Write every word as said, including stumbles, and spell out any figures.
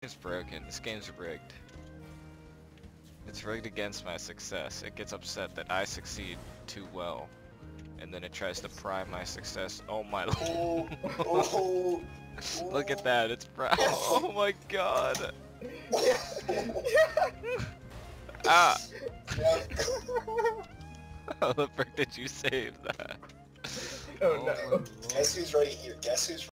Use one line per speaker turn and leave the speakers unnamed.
It's broken. This game's rigged. It's rigged against my success. It gets upset that I succeed too well. And then it tries to pry my success. Oh my lord.
Oh, oh,
Look at that. It's proud. Oh my god. Ah. How the frick did you save that?
Oh no.
Guess who's right here? Guess who's